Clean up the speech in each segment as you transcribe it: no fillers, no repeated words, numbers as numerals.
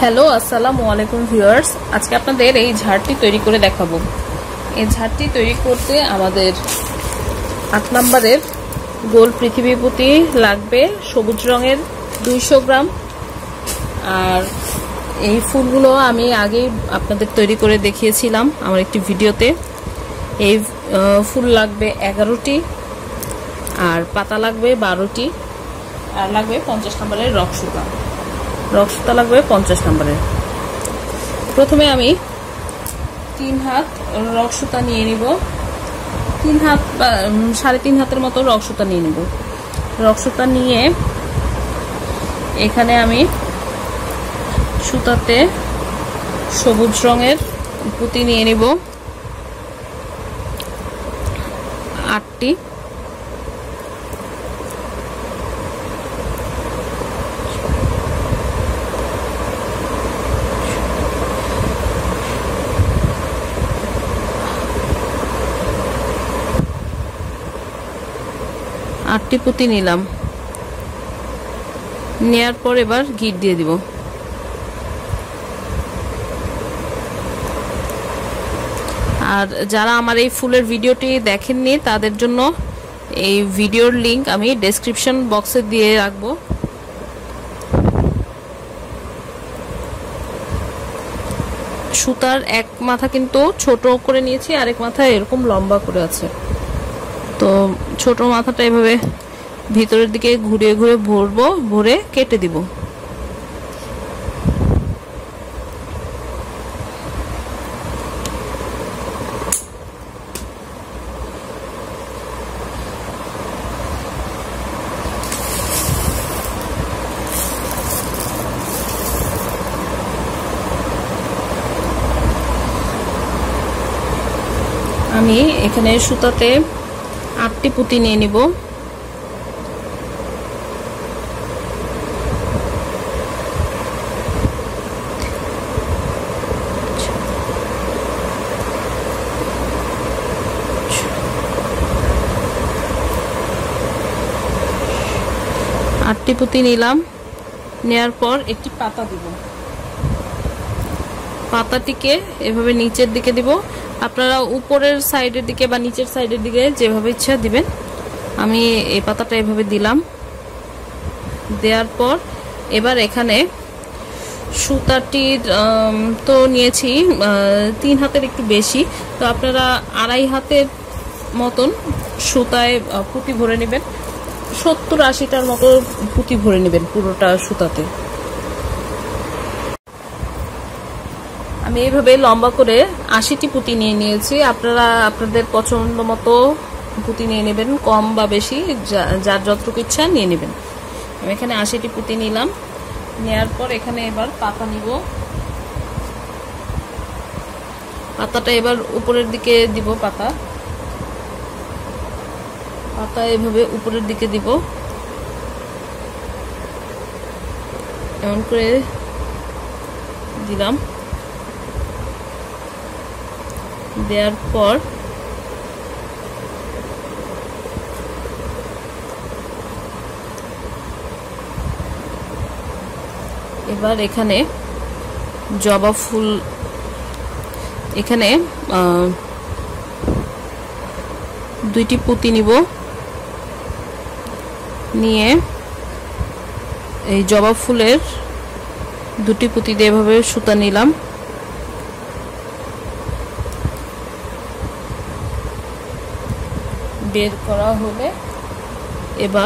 Hello আসসালামু আলাইকুম viewers, আজকে আপনাদের এই ঝাড়টি তৈরি করে দেখাবো। এই ঝাড়টি তৈরি করতে আমাদের 8 নম্বরের গোল পৃথিবী পুঁতি লাগবে, সবুজ রঙের 200 গ্রাম। আর এই ফুলগুলো আমি আগেই আপনাদের তৈরি করে দেখিয়েছিলাম আমার একটি ভিডিওতে। এই ফুল লাগবে 11টি, আর পাতা লাগবে 12টি, আর লাগবে 50 নম্বরের রক্সুতা লাগবে 50 নম্বরের। প্রথমে আমি 3 হাত রক্সুতা নিয়ে নিব, 3 হাত বা 3.5 হাতের মতো রক্সুতা নিয়ে নিব। রক্সুতা নিয়ে এখানে আমি সুতাতে সবুজ রঙের পুঁতি নিয়ে নিব 8টি। পুঁতি নিলাম, নেয়ার পর এবার গিট দিয়ে দিব। আর যারা আমার এই ফুলের ভিডিওটি দেখেননি তাদের জন্য এই ভিডিওর লিংক আমি ডেসক্রিপশন বক্সে দিয়ে রাখবো। সুতার এক মাথা কিন্তু ছোট করে নিয়েছি, আরেক মাথা এরকম লম্বা করে আছে। তো ছোট মাথাটা এভাবে ভিতরের দিকে ঘুরিয়ে ঘুরে ভরবো, ভরে কেটে দিব। আমি এখানে সুতাতে 8টি পুঁতি নিয়ে নিব। পুঁতি নিলাম, নেয়ার পর একটি পাতা দিব। পাতাটিকে এভাবে নিচের দিকে দিব। আপনারা উপরের সাইডের দিকে বা নিচের সাইডের দিকে যেভাবে ইচ্ছা দিবেন। আমি এই পাতাটা এভাবে দিলাম। দেওয়ার পর এবার এখানে সুতাটির তো নিয়েছি 3 হাতের একটু বেশি, তো আপনারা 2.5 হাতের মতন সুতায় পুঁতি ভরে নেবেন। 70-80টার মতো পুঁতি ভরে নেবেন পুরোটা সুতাতে। আমি এইভাবে লম্বা করে 80টি পুঁতি নিয়ে নিয়েছি। আপনারা আপনাদের পছন্দ মতো পুঁতি নিয়ে নেবেন, কম বা বেশি যার যতটুকু ইচ্ছা নিয়ে নেবেন। আমি এখানে 80টি পুঁতি নিলাম। নেয়ার পর এখানে এবার পাতা নিব। পাতাটা এবার উপরের দিকে দিব। পাতা এভাবে উপরের দিকে দিব, এমন করে দিলাম। দেওয়ার পর এবার এখানে জবা ফুল, এখানে 2টি পুঁতি নিব। নিয়ে এই জবা ফুলের 2টি পুঁতি দিয়ে এভাবে সুতা নিলাম। বের করা হলে এবার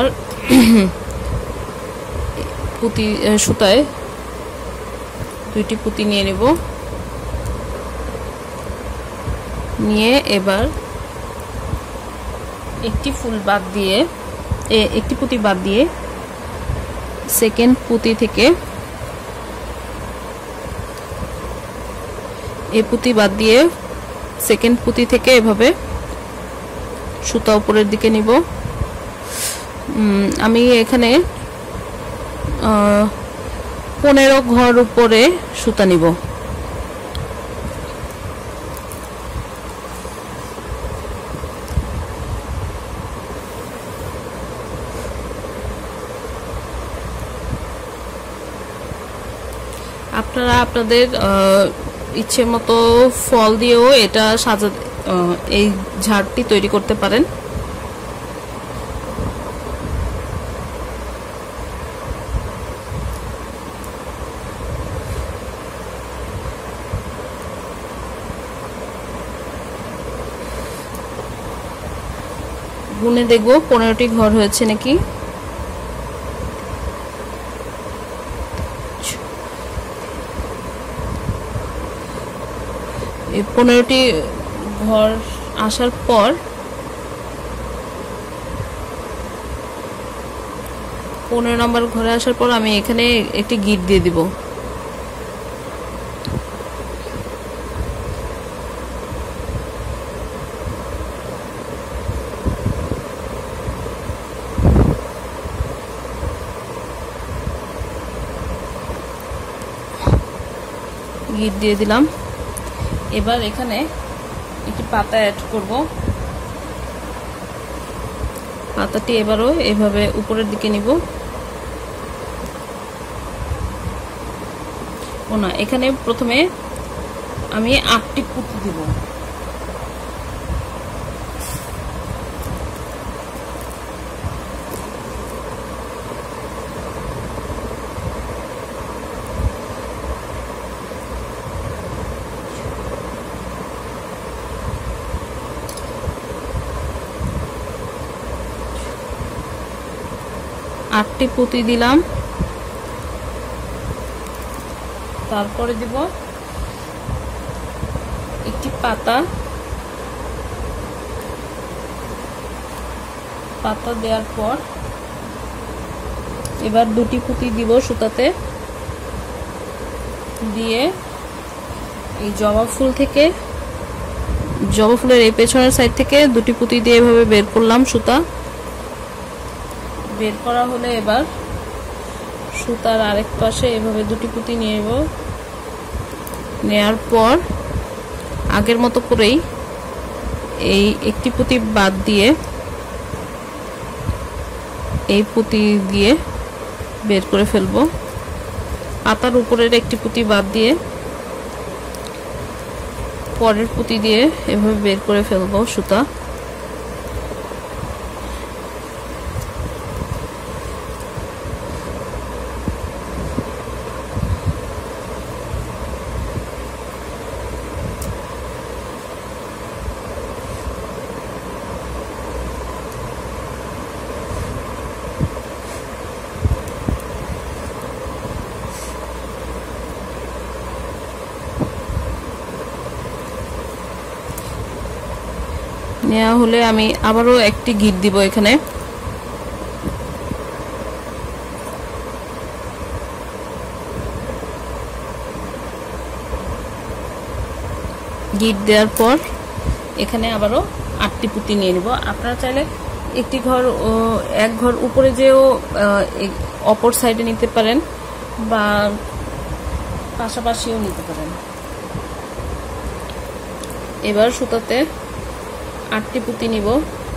পুঁতি সুতায় 2টি পুঁতি নিয়ে নেব। নিয়ে এবার একটি পুঁতি বাদ দিয়ে সেকেন্ড পুঁতি থেকে পুঁতি বাদ দিয়ে সেকেন্ড পুঁতি থেকে এভাবে সুতা উপরের দিকে নিব। আমি এখানে 15 ঘর উপরে সুতা নিব। আপনারা আপনাদের ইচ্ছে মতো ফল দিয়েও এটা এই ঝাড়টি তৈরি করতে পারেন। গুনে দেখব 15টি ঘর হয়েছে নাকি। এই 15টি ঘর আসার পর 15 নম্বর ঘরে আসার পর আমি এখানে একটি গিট দিয়ে দিব। গিট দিয়ে দিলাম। এবার এখানে একটি পাতা অ্যাড করব। পাতাটি এবারও এভাবে উপরের দিকে নিব। না, এখানে প্রথমে আমি 8টি পুঁতি দিব। আটটি পুঁতি দিলাম। তারপরে দিব একটি পাতা। পাতা দেওয়ার পর এবার 2টি পুঁতি দিব সুতাতে দিয়ে এই জবা ফুলের এই পেছনের সাইড থেকে 2টি পুঁতি দিয়ে এভাবে বের করলাম সুতা। বের করা হলে এবার সুতার আরেক পাশে এভাবে 2টি পুঁতি নিয়ে নেব। নেয়ার পর আগের মতো করেই এই একটি পুঁতি বাদ দিয়ে এই পুঁতি দিয়ে বের করে ফেলবো। পাতার উপরের একটি পুঁতি বাদ দিয়ে পরের পুঁতি দিয়ে এভাবে বের করে ফেলবো সুতা। নেওয়া হলে আমি আবারও একটি গিট দিব। এখানে গিট দেওয়ার পর এখানে আবারও 8টি পুঁতি নিয়ে নেব। আপনারা চাইলে এক ঘর উপরে যেও অপর সাইডে নিতে পারেন বা পাশাপাশিও নিতে পারেন। এবার সুতাতে 8টি পুঁতি নিব।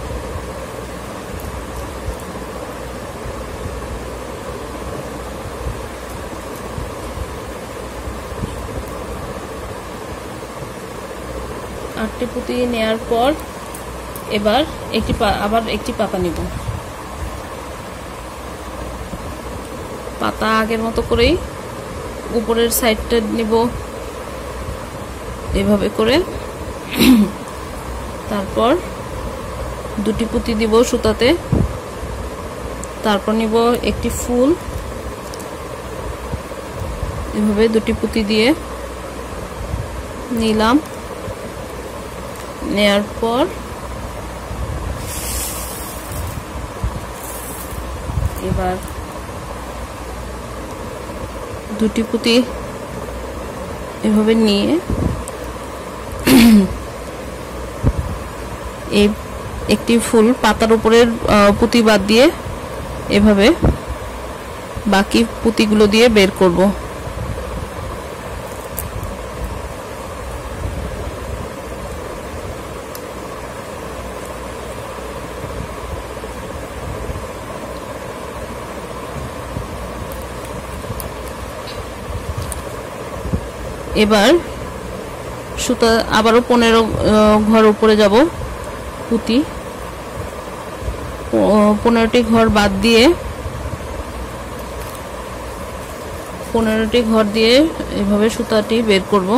আটটি পুঁতি নেয়ার পর এবার আবার একটি পাতা নিব। পাতা আগের মতো করেই উপরের সাইডটা নিব এভাবে করে। তারপর 2টি পুঁতি দিব সুতাতে। তারপর নিব একটি ফুল। এভাবে 2টি পুঁতি দিয়ে নিলাম। নেয়ার পর এবার 2টি পুঁতি এভাবে নিয়ে এই একটি ফুল পাতার উপরের পুঁতি বাদ দিয়ে এভাবে বাকি পুঁতিগুলো দিয়ে বের করব। এবার সুতা আবারও 15 ঘর উপরে যাব, পুঁতি 15টি ঘর বাদ দিয়ে 15টি ঘর দিয়ে এভাবে সুতাটি বের করব।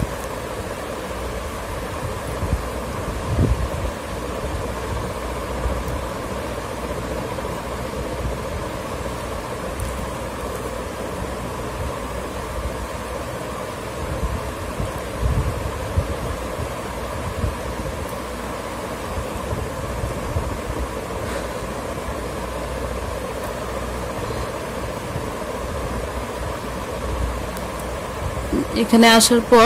এখানে আসার পর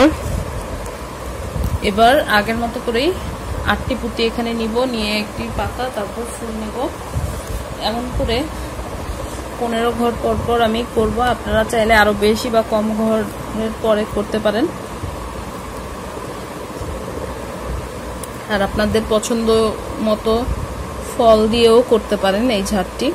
এবার আগের মতো করেই 8টি পুঁতি এখানে নিব, নিয়ে একটি পাতা, তারপর ফুল নেব। এমন করে 15 ঘর পর পর আমি করব। আপনারা চাইলে আরো বেশি বা কম ঘরের পরে করতে পারেন, আর আপনাদের পছন্দ মতো ফল দিয়েও করতে পারেন এই ঝাড়টি।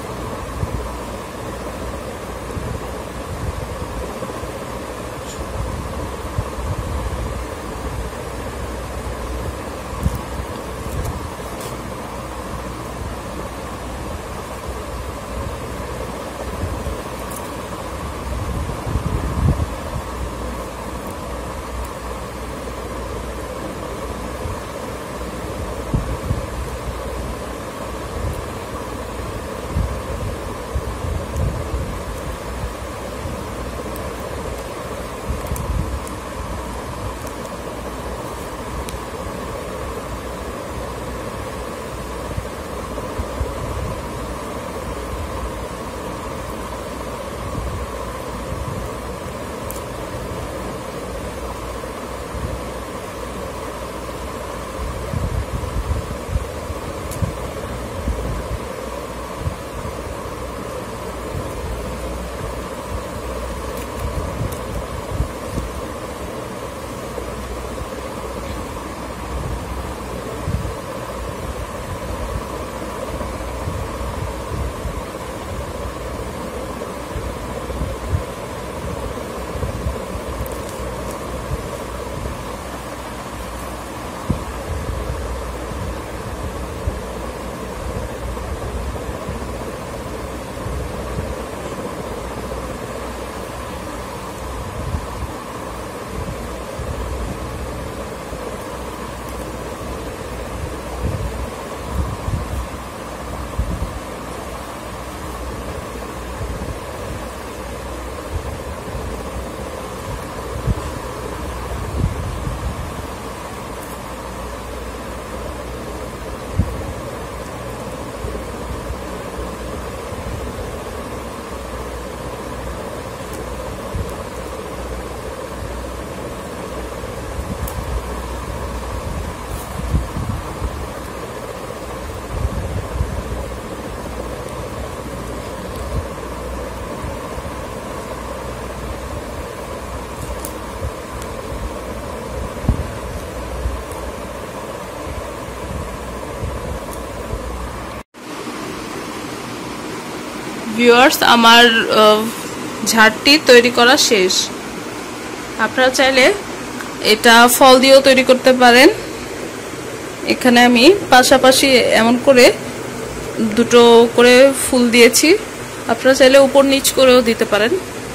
ভিউয়ার্স, আমার ঝাড়টি তৈরি করা শেষ। আপনারা চাইলে এটা ফল দিয়েও তৈরি করতে পারেন। এখানে আমি পাশাপাশি এমন করে দুটো করে ফুল দিয়েছি, আপনারা চাইলে উপর নিচ করেও দিতে পারেন।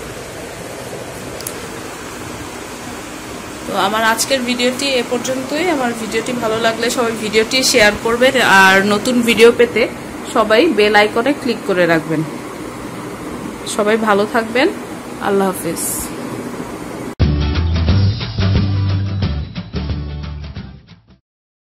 তো আমার আজকের ভিডিওটি এ পর্যন্তই। আমার ভিডিওটি ভালো লাগলে সবাই ভিডিওটি শেয়ার করবেন, আর নতুন ভিডিও পেতে সবাই বেল আইকনে ক্লিক করে রাখবেন। সবাই ভালো থাকবেন। আল্লাহ হাফেজ।